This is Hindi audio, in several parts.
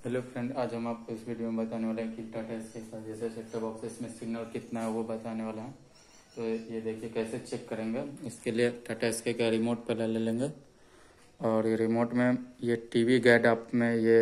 हेलो फ्रेंड, आज हम आपको इस वीडियो में बताने वाले हैं कि टाटा स्काई का जैसे सेट टॉप बॉक्स में सिग्नल कितना है वो बताने वाला है। तो ये देखिए कैसे चेक करेंगे। इसके लिए टाटा स्काई का रिमोट पहले ले लेंगे और ये रिमोट में ये टीवी गाइड आप में ये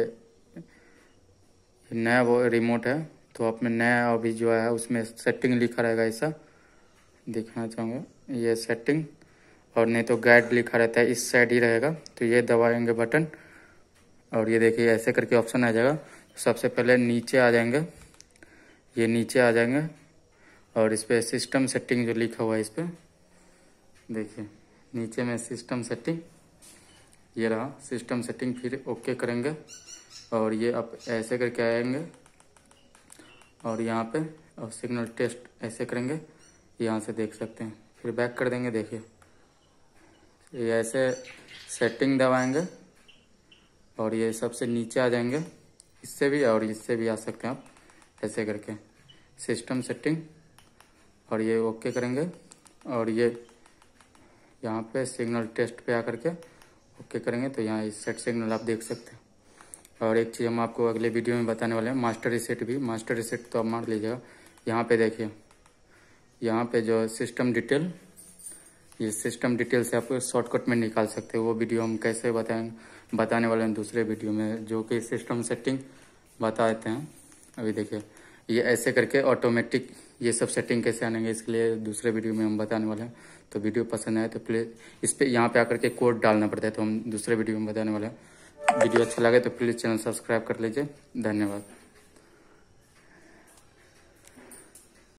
नया वो रिमोट है। तो आप में नया अभी जो है उसमें सेटिंग लिखा रहेगा, ऐसा दिखाना चाहूँगा। ये सेटिंग और नहीं तो गाइड लिखा रहता है, इस साइड ही रहेगा। तो ये दबाएंगे बटन और ये देखिए ऐसे करके ऑप्शन आ जाएगा। सबसे पहले नीचे आ जाएंगे, ये नीचे आ जाएंगे और इस पर सिस्टम सेटिंग जो लिखा हुआ है इस पर देखिए नीचे में सिस्टम सेटिंग, ये रहा सिस्टम सेटिंग। फिर ओके करेंगे और ये आप ऐसे करके आएंगे और यहाँ पे और सिग्नल टेस्ट ऐसे करेंगे, यहाँ से देख सकते हैं। फिर बैक कर देंगे, देखिए ये ऐसे सेटिंग दबाएंगे और ये सबसे नीचे आ जाएंगे, इससे भी और इससे भी आ सकते हैं आप ऐसे करके सिस्टम सेटिंग और ये ओके करेंगे और ये यहाँ पे सिग्नल टेस्ट पे आकर के ओके करेंगे तो यहाँ इस सेट सिग्नल आप देख सकते हैं। और एक चीज़ हम आपको अगले वीडियो में बताने वाले हैं, मास्टर रीसेट भी। मास्टर रीसेट तो आप मार लीजिएगा। यहाँ पे देखिए, यहाँ पे जो सिस्टम डिटेल, ये सिस्टम डिटेल से आप शॉर्टकट में निकाल सकते हो। वो वीडियो हम कैसे बताने वाले हैं दूसरे वीडियो में, जो कि सिस्टम सेटिंग बता देते हैं। अभी देखिए ये ऐसे करके ऑटोमेटिक ये सब सेटिंग कैसे आनेंगे, इसके लिए दूसरे वीडियो में हम बताने वाले हैं। तो वीडियो पसंद आए तो प्लीज़ इस पर यहाँ पे आकर के कोड डालना पड़ता है, तो हम दूसरे वीडियो में बताने वाले हैं। वीडियो अच्छा लगे तो प्लीज़ चैनल सब्सक्राइब कर लीजिए। धन्यवाद।